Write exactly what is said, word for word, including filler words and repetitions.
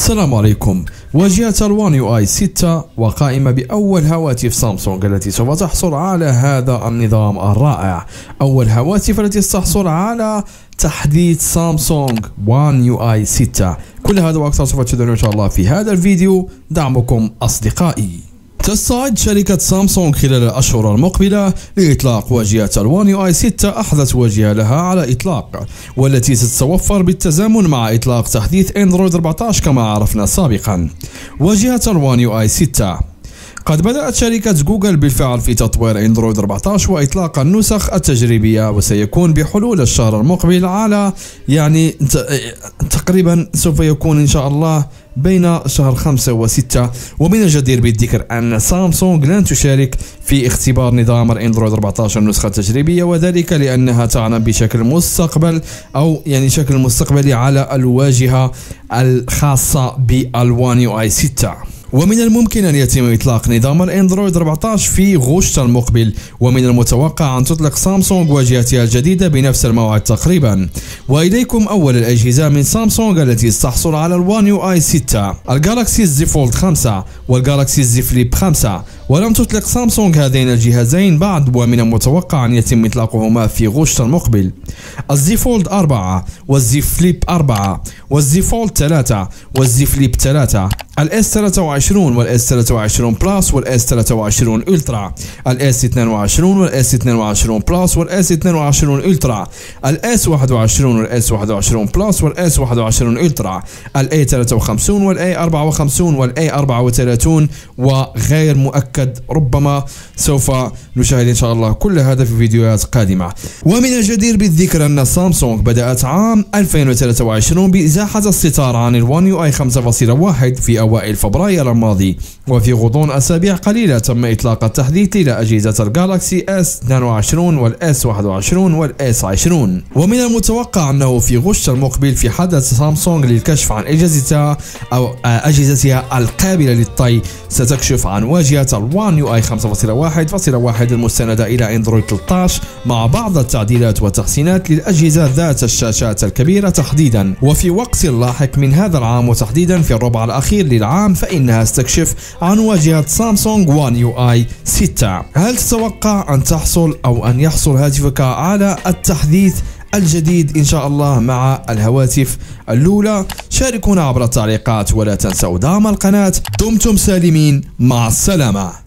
السلام عليكم. واجهة الوان يو اي ستة وقائمة بأول هواتف سامسونج التي سوف تحصل على هذا النظام الرائع. أول هواتف التي ستحصل على تحديث سامسونج وان يو اي ستة. كل هذا وأكثر سوف تشاهدون إن شاء الله في هذا الفيديو. دعمكم أصدقائي. تستعد شركة سامسونج خلال الأشهر المقبلة لإطلاق واجهة الوان يو اي ستة، أحدث واجهة لها على إطلاق، والتي ستتوفر بالتزامن مع إطلاق تحديث أندرويد أربعة عشر كما عرفنا سابقا. واجهة الوان يو اي ستة قد بدأت شركة جوجل بالفعل في تطوير أندرويد أربعة عشر وإطلاق النسخ التجريبية، وسيكون بحلول الشهر المقبل على يعني تقريبا سوف يكون إن شاء الله بين شهر خمسة وستة. ومن الجدير بالذكر أن سامسونج لن تشارك في اختبار نظام الأندرويد أربعة عشر النسخة التجريبية، وذلك لأنها تعمل بشكل مستقبل أو يعني شكل مستقبلي على الواجهة الخاصة بالوان يو اي ستة. ومن الممكن أن يتم إطلاق نظام الأندرويد أربعة عشر في غشت المقبل، ومن المتوقع أن تطلق سامسونج واجهتها الجديدة بنفس الموعد تقريبا. وإليكم أول الأجهزة من سامسونج التي ستحصل على الوان يو اي ستة: الجالاكسي زي فولد خمسة والجالاكسي زي فليب خمسة. ولم تطلق سامسونج هذين الجهازين بعد، ومن المتوقع أن يتم إطلاقهما في غشت المقبل. الزي فولد أربعة والزي فليب أربعة والزي فولد ثلاثة والزي فليب ثلاثة، الاس ثلاثة وعشرين والاس ثلاثة وعشرين بلس والاس ثلاثة وعشرين الترا، الاس اثنين وعشرين والاس اثنين وعشرين بلس والاس اثنين وعشرين الترا، الاس واحد وعشرين والاس واحد وعشرين بلس والاس واحد وعشرين الترا، الاي ثلاثة وخمسين والاي أربعة وخمسين والاي أربعة وثلاثين وغير مؤكد. ربما سوف نشاهد ان شاء الله كل هذا في فيديوهات قادمة. ومن الجدير بالذكر ان سامسونج بدأت عام ألفين وثلاثة وعشرين بإزاحة الستار عن الوان يو اي خمسة فاصلة واحد في أوائل فبراير الماضي، وفي غضون أسابيع قليلة تم إطلاق التحديث إلى أجهزة الجالاكسي اس اثنين وعشرين والاس واحد وعشرين والاس عشرين. ومن المتوقع أنه في غشت المقبل في حدث سامسونج للكشف عن أجهزتها أو أجهزتها القابلة للطي ستكشف عن واجهة الوان يو اي خمسة فاصلة واحد فاصلة واحد المستندة إلى أندرويد ثلاثة عشر مع بعض التعديلات والتحسينات للأجهزة ذات الشاشات الكبيرة تحديدا. وفي وقت لاحق من هذا العام وتحديدا في الربع الأخير للعام فإنها ستكشف عن واجهة سامسونج وان يو اي ستة. هل تتوقع أن تحصل أو أن يحصل هاتفك على التحديث الجديد إن شاء الله مع الهواتف الأولى؟ شاركونا عبر التعليقات ولا تنسوا دعم القناة. دمتم سالمين، مع السلامة.